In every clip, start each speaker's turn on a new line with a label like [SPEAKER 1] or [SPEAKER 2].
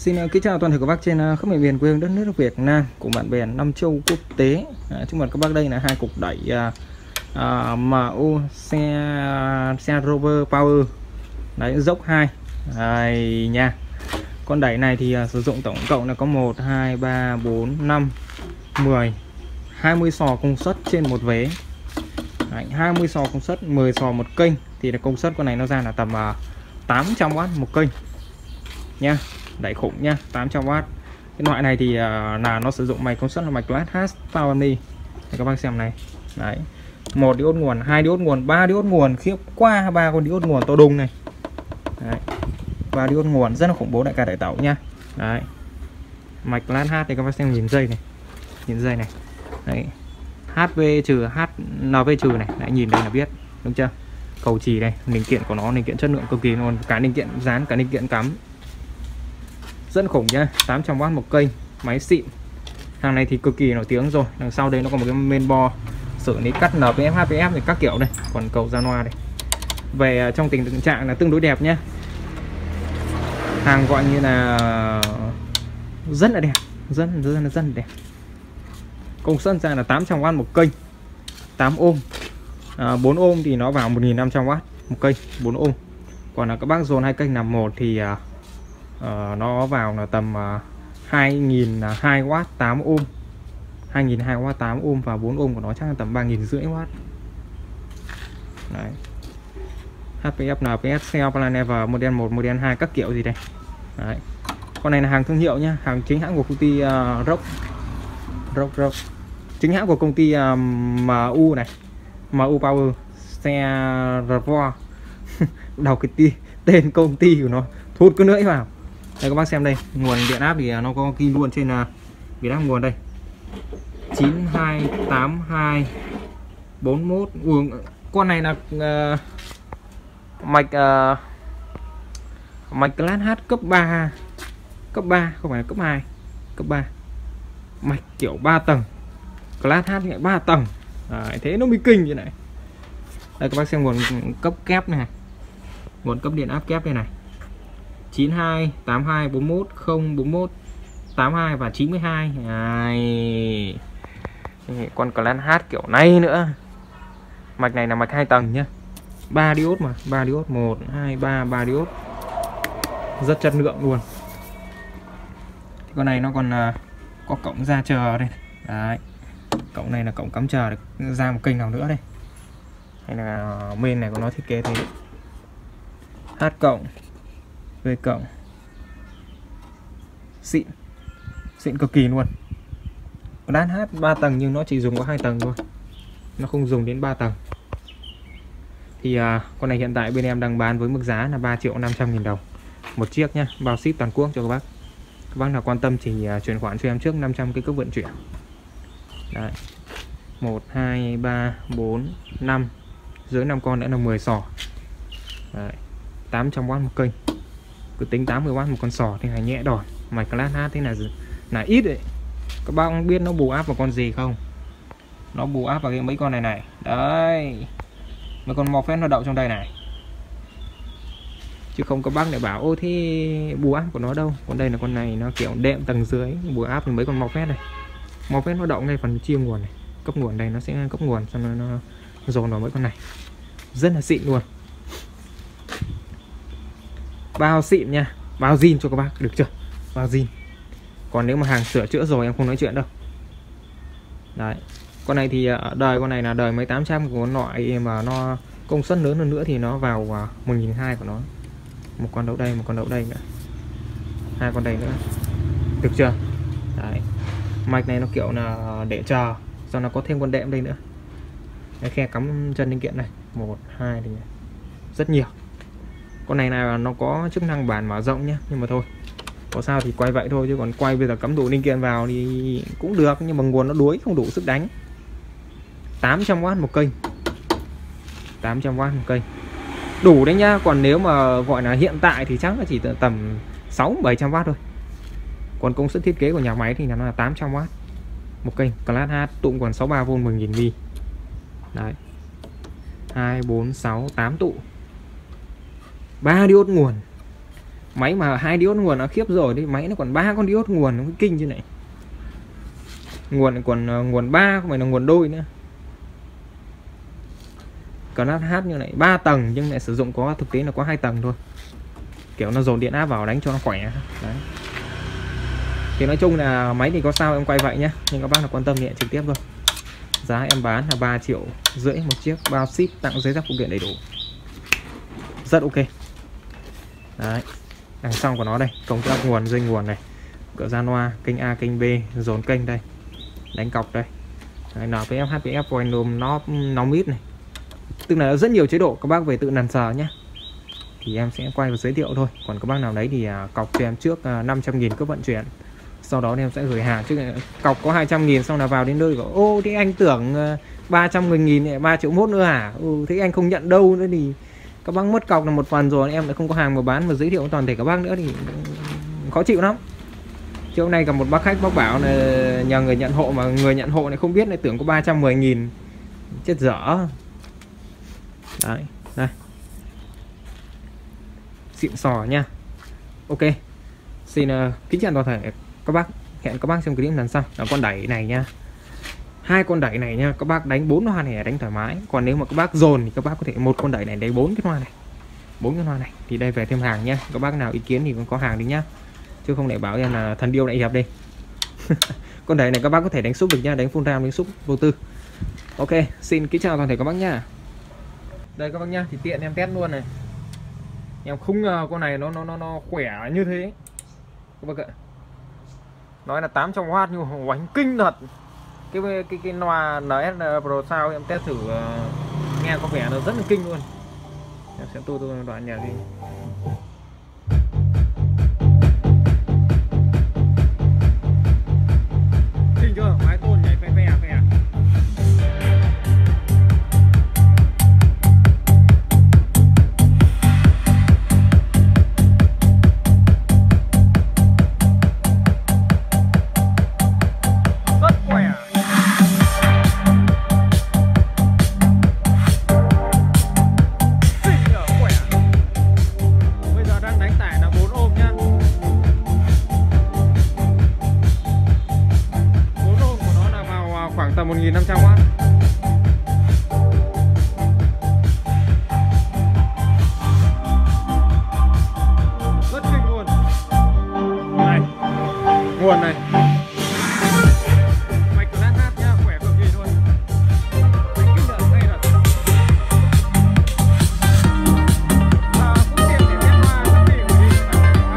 [SPEAKER 1] Xin kính chào toàn thể các bác trên khắp mọi miền quê hương đất nước Việt Nam của bạn bè năm châu quốc tế. Chúc mừng các bác, đây là hai cục đẩy MU xe Rover Power đấy, dốc 2 này nha. Con đẩy này thì sử dụng tổng cộng là có 1 2 3 4 5 10 20 sò công suất trên một vế. Đấy, 20 sò công suất, 10 sò một kênh thì là công suất con này nó ra là tầm 800W một kênh nha. Đẩy khủng nha, 800W. Cái loại này thì là nó sử dụng mạch công suất là mạch Glass Hatch Power Omni. Để các bác xem này. Đấy. 1 diode nguồn, 2 diode nguồn, 3 diode nguồn, khiếp qua 3 con diode nguồn to đùng này. Đấy. 3 diode nguồn rất là khủng bố đại ca đại tẩu nha. Đấy. Mạch Glass Hatch thì các bác xem, nhìn dây này. Nhìn dây này. Đấy. HV trừ HNV trừ này, đấy, nhìn đây là biết, đúng chưa? Cầu chì đây, linh kiện của nó linh kiện chất lượng cực kỳ luôn, cả linh kiện dán cả linh kiện cắm. Rất khủng nhá, 800W một kênh, máy xịn. Hàng này thì cực kỳ nổi tiếng rồi. Đằng sau đây nó có một cái main board xử lý cắt NPF, HPF thì các kiểu đây, còn cầu ra loa đây. Về trong tình trạng là tương đối đẹp nhá. Hàng gọi như là rất là đẹp, rất là đẹp. Công suất ra là 800W một kênh, 8 ohm. 4 ohm thì nó vào 1500W một kênh, 4 ohm. Còn là các bác dồn hai kênh làm một thì nó vào là tầm 2002W 8 ohm. 2002W 8 ohm và 4 ohm của nó chắc là tầm 3500W. Đấy. HPF, NPS, Cell, Planever, model 1, model 2 các kiểu gì đây. Đấy. Con này là hàng thương hiệu nhá, hàng chính hãng của công ty Rock. Chính hãng của công ty MU này. MU Power xe Rover. Đọc cái tên công ty của nó thốt cái lưỡi vào. Đây các bác xem đây, nguồn điện áp thì nó có ghi luôn trên điện áp nguồn đây. 928241. Con này là mạch Glass Hatch cấp 3. Cấp 3 không phải là cấp 2, cấp 3. Mạch kiểu 3 tầng. Glass Hatch lại 3 tầng. Đấy, thế nó mới kinh như này. Đây các bác xem nguồn cấp kép này. Nguồn cấp điện áp kép đây này. 92 82 41 041 82 và 92. Đấy. Con Glass Hatch kiểu này nữa. Mạch này là mạch 2 tầng nhá. 3 diode mà, 3 diode 1 2 3 diode. Rất chất lượng luôn. Thì con này nó còn có cổng ra chờ đây. Đấy. Cổng này là cổng cắm chờ được ra một kênh nào nữa đây. Hay là main này của nó thiết kế thế. H cộng, V cộng. Xịn cực kỳ luôn. Glass Hatch 3 tầng nhưng nó chỉ dùng có 2 tầng thôi, nó không dùng đến 3 tầng. Thì con này hiện tại bên em đang bán với mức giá là 3.500.000 đồng một chiếc nhá, bao ship toàn quốc cho các bác. Các bác nào quan tâm thì chuyển khoản cho em trước 500 cái cước vận chuyển. Đấy. 1 2 3 4 5, dưới 5 con nữa là 10 sò. Đấy. 800W một kênh. Cứ tính 80W một con sò thì là nhẹ đòn. Mạch Glass Hatch thế là ít đấy. Các bác biết nó bù áp vào con gì không? Nó bù áp vào cái mấy con này này. Đấy. Mấy con Morpheus nó đậu trong đây này. Chứ không các bác lại bảo ô thì bù áp của nó đâu. Còn đây là con này nó kiểu đệm tầng dưới, bù áp thì mấy con Morpheus này. Morpheus nó đậu ngay phần chia nguồn này. Cấp nguồn đây nó sẽ cấp nguồn, xong nó dồn vào mấy con này. Rất là xịn luôn. Bao xịn nha, bao zin cho các bác, được chưa? Bao zin. Còn nếu mà hàng sửa chữa rồi em không nói chuyện đâu. Đấy. Con này thì đời con này là đời mấy 800 của con loại mà nó công suất lớn hơn nữa thì nó vào 1.200 của nó. Một con đậu đây, một con đậu đây nữa. Hai con đây nữa. Được chưa? Đấy. Mạch này nó kiểu là để chờ, do nó có thêm con đệm đây nữa. Cái khe cắm chân linh kiện này, 1 2 thì rất nhiều. Con này là nó có chức năng bản mở rộng nhé, nhưng mà thôi, có sao thì quay vậy thôi, chứ còn quay bây giờ cắm đủ linh kiện vào thì cũng được, nhưng mà nguồn nó đuối, không đủ sức đánh. 800W một kênh, 800W một kênh đủ đấy nhá. Còn nếu mà gọi là hiện tại thì chắc là chỉ tầm 600-700W thôi. Còn công suất thiết kế của nhà máy thì nó là 800W một kênh. Glass Hatch tụm còn 63V 10.000V. Đấy. 2 4 6 8 tụ. 3 diode nguồn. Máy mà 2 diode nguồn nó khiếp rồi đấy, máy nó còn 3 con diode nguồn, nó kinh chứ này. Nguồn còn nguồn 3 không phải là nguồn đôi nữa. Còn hát như này 3 tầng nhưng lại sử dụng có thực tế là có 2 tầng thôi. Kiểu nó dồn điện áp vào đánh cho nó khỏe. Đấy. Thì nói chung là máy thì có sao em quay vậy nhá, nhưng các bác nào quan tâm thì trực tiếp thôi. Giá em bán là 3,5 triệu một chiếc, bao ship, tặng giấy giáp phụ kiện đầy đủ. Rất ok. Đấy. Đằng sau của nó đây, công tắc nguồn, dây nguồn này, cửa gian loa, kênh A, kênh B, dồn kênh đây, đánh cọc đây. Đấy, NPF, HPF, volume, knob mid này. Tức là rất nhiều chế độ, các bác về tự nắn sờ nhé. Thì em sẽ quay và giới thiệu thôi. Còn các bác nào đấy thì cọc cho em trước 500.000 cước vận chuyển. Sau đó thì em sẽ gửi hàng, chứ cọc có 200.000 xong là vào đến nơi bảo ô thì anh tưởng 310.000 3,1 triệu nữa hả? Thế anh không nhận đâu nữa thì các bác mất cọc là một phần rồi, em lại không có hàng mà bán và giới thiệu toàn thể các bác nữa thì khó chịu lắm. Chứ hôm nay gặp một bác khách bác bảo là nhờ người nhận hộ mà người nhận hộ này không biết, lại tưởng có 310.000, chết dở. Đấy, đây. Xịn sò nha. Ok. Xin kính chào toàn thể các bác. Hẹn các bác trong clip lần sau. Là con đẩy này nha. 2 con đẩy này nha, các bác đánh 4 loa này đánh thoải mái. Còn nếu mà các bác dồn thì các bác có thể một con đẩy này đánh 4 cái loa này. 4 cái loa này thì đây về thêm hàng nhá. Các bác nào ý kiến thì cũng có hàng đi nhá. Chứ không để bảo em là thần điêu lại nhập đi. Con đẩy này các bác có thể đánh xúc được nha, đánh full ram, đánh xúc vô tư. Ok, xin kính chào toàn thể các bác nha. Đây các bác nhá, thì tiện em test luôn này. Em không ngờ con này nó khỏe như thế các bác ạ. Nói là 800W nhưng oánh kinh thật. Cái loa NS Pro sao em test thử nghe có vẻ nó rất là kinh luôn. Em sẽ tô đoạn nhạc đi. Kinh chưa? Máy tôn nhảy phè phè. Khoảng tầm 1.500W. Rất kinh luôn. Này, nguồn này. Mạch của hát nhá, khỏe cực kỳ luôn. Mạch kinh đợt hay thật. Cũng tiện để em sắp xỉ của đi.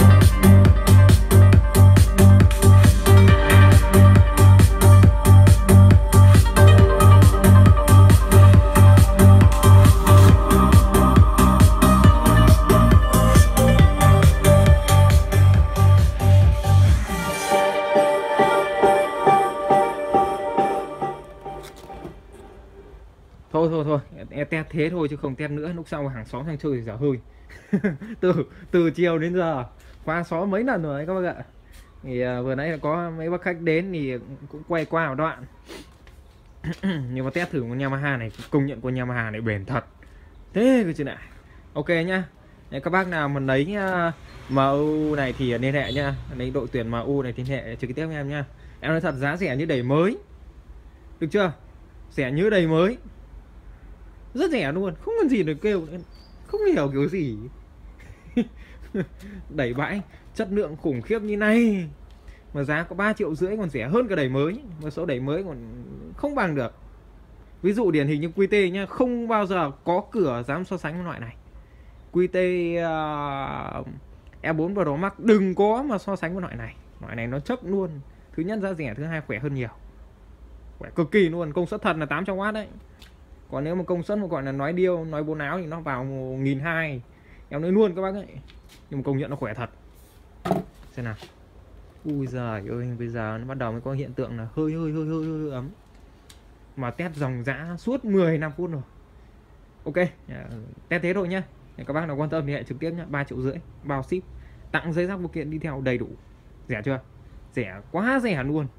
[SPEAKER 1] Thôi em test thế thôi chứ không test nữa, lúc sau hàng xóm sang chơi thì dở hơi. từ chiều đến giờ qua xóm mấy lần rồi các bác ạ. Thì vừa nãy là có mấy bác khách đến thì cũng quay qua một đoạn. Nhưng mà test thử con Yamaha này, công nhận con Yamaha này bền thật. Thế cơ chứ này. Ok nhá. Các bác nào mà lấy MU này thì liên hệ nhá. Lấy đội tuyển MU này thì liên hệ trực tiếp với em nhá. Em nói thật, giá rẻ như đầy mới. Được chưa? Rẻ như đầy mới. Rất rẻ luôn, không còn gì để kêu. Không hiểu kiểu gì. Đẩy bãi chất lượng khủng khiếp như này mà giá có 3,5 triệu còn rẻ hơn cả đẩy mới. Mà số đẩy mới còn không bằng được. Ví dụ điển hình như QT nhá, không bao giờ có cửa dám so sánh với loại này. QT E4 Pro Max đừng có mà so sánh với loại này. Loại này nó chấp luôn. Thứ nhất giá rẻ, thứ hai khỏe hơn nhiều. Khỏe cực kỳ luôn, công suất thật là 800W đấy. Còn nếu mà công suất mà gọi là nói điêu, nói bố áo thì nó vào 1.200. Em nói luôn các bác ấy. Nhưng mà công nhận nó khỏe thật. Xem nào. Ui giời ơi, bây giờ nó bắt đầu mới có hiện tượng là hơi ấm. Mà test dòng dã suốt 15 phút rồi. Ok, test thế thôi nhá. Các bác nào quan tâm thì hãy trực tiếp nhá, 3,5 triệu, bao ship, tặng giấy giáp phụ kiện đi theo đầy đủ. Rẻ chưa? Rẻ quá rẻ luôn.